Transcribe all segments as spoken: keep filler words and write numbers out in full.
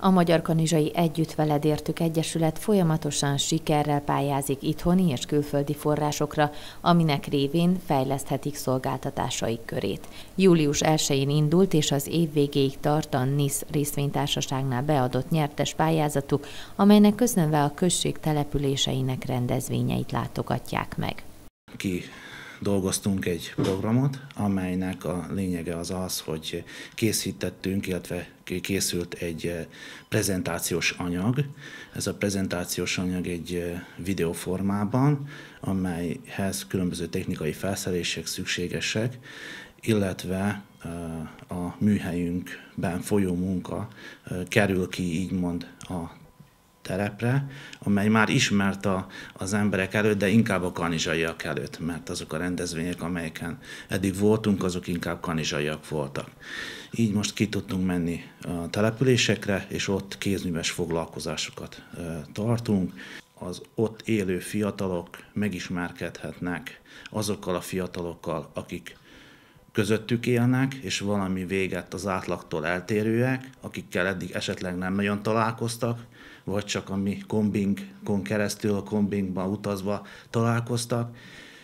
A Magyar Kanizsai Együtt Veled Értük Egyesület folyamatosan sikerrel pályázik itthoni és külföldi forrásokra, aminek révén fejleszthetik szolgáltatásaik körét. július elsején indult és az év végéig tart a NISZ részvénytársaságnál beadott nyertes pályázatuk, amelynek köszönve a község településeinek rendezvényeit látogatják meg. Ki dolgoztunk egy programot, amelynek a lényege az az, hogy készítettünk, illetve készült egy prezentációs anyag. Ez a prezentációs anyag egy videóformában, amelyhez különböző technikai felszerelések szükségesek, illetve a műhelyünkben folyó munka kerül ki, így mond, a terepre, amely már ismert a, az emberek előtt, de inkább a kanizsaiak előtt, mert azok a rendezvények, amelyeken eddig voltunk, azok inkább kanizsaiak voltak. Így most ki tudtunk menni a településekre, és ott kézműves foglalkozásokat tartunk. Az ott élő fiatalok megismerkedhetnek azokkal a fiatalokkal, akik közöttük élnek, és valami véget az átlagtól eltérőek, akikkel eddig esetleg nem nagyon találkoztak, vagy csak a mi kombingon keresztül, a kombingba utazva találkoztak,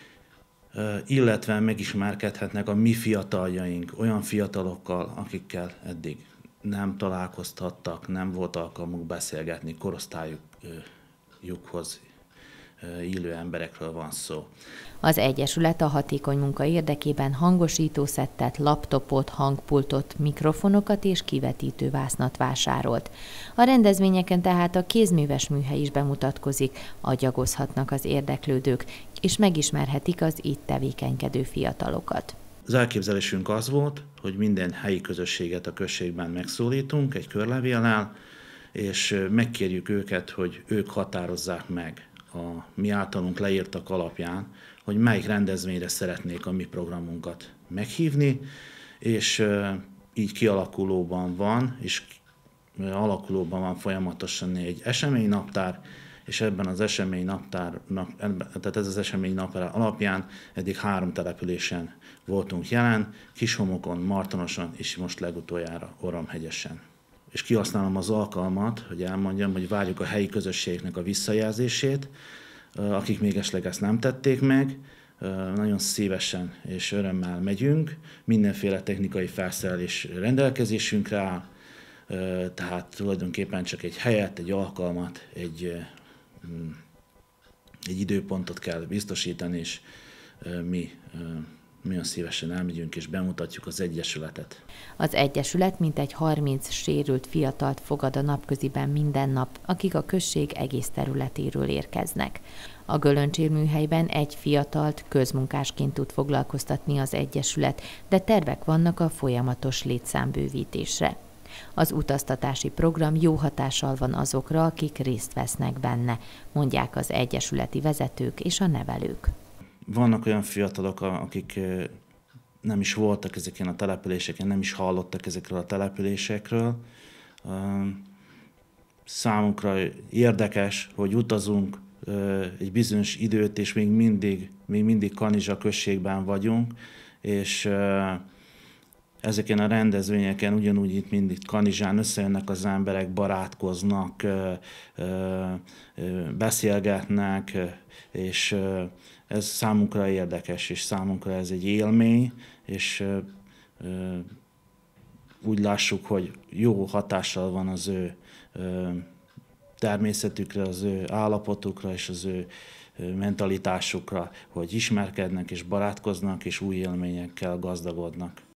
illetve megismerkedhetnek a mi fiataljaink olyan fiatalokkal, akikkel eddig nem találkoztattak, nem volt alkalmuk beszélgetni, korosztályukhoz illő emberekről van szó. Az Egyesület a hatékony munka érdekében hangosítószettet, laptopot, hangpultot, mikrofonokat és kivetítővásznat vásárolt. A rendezvényeken tehát a kézműves műhely is bemutatkozik, agyagozhatnak az érdeklődők, és megismerhetik az itt tevékenykedő fiatalokat. Az elképzelésünk az volt, hogy minden helyi közösséget a községben megszólítunk egy körlevéllel, és megkérjük őket, hogy ők határozzák meg a mi általunk leírtak alapján, hogy melyik rendezvényre szeretnék a mi programunkat meghívni, és így kialakulóban van, és alakulóban van folyamatosan egy eseménynaptár, és ebben az eseménynaptárnak, tehát ez az eseménynaptár alapján eddig három településen voltunk jelen, Kishomokon, Martonoson és most legutoljára Oromhegyesen. És kihasználom az alkalmat, hogy elmondjam, hogy várjuk a helyi közösségnek a visszajelzését, akik még esetleg ezt nem tették meg, nagyon szívesen és örömmel megyünk, mindenféle technikai felszerelés rendelkezésünkre áll, tehát tulajdonképpen csak egy helyet, egy alkalmat, egy, egy időpontot kell biztosítani, és mi nagyon szívesen elmegyünk és bemutatjuk az Egyesületet. Az Egyesület mintegy harminc sérült fiatalt fogad a napköziben minden nap, akik a község egész területéről érkeznek. A Gölöncsér műhelyben egy fiatalt közmunkásként tud foglalkoztatni az Egyesület, de tervek vannak a folyamatos létszámbővítésre. Az utaztatási program jó hatással van azokra, akik részt vesznek benne, mondják az egyesületi vezetők és a nevelők. Vannak olyan fiatalok, akik nem is voltak ezeken a településeken, nem is hallottak ezekről a településekről. Számunkra érdekes, hogy utazunk egy bizonyos időt, és még mindig, még mindig Kanizsa községben vagyunk, és ezeken a rendezvényeken, ugyanúgy itt mindig Kanizsán összejönnek az emberek, barátkoznak, beszélgetnek, és ez számunkra érdekes, és számunkra ez egy élmény, és úgy lássuk, hogy jó hatással van az ő természetükre, az ő állapotukra és az ő mentalitásukra, hogy ismerkednek és barátkoznak, és új élményekkel gazdagodnak.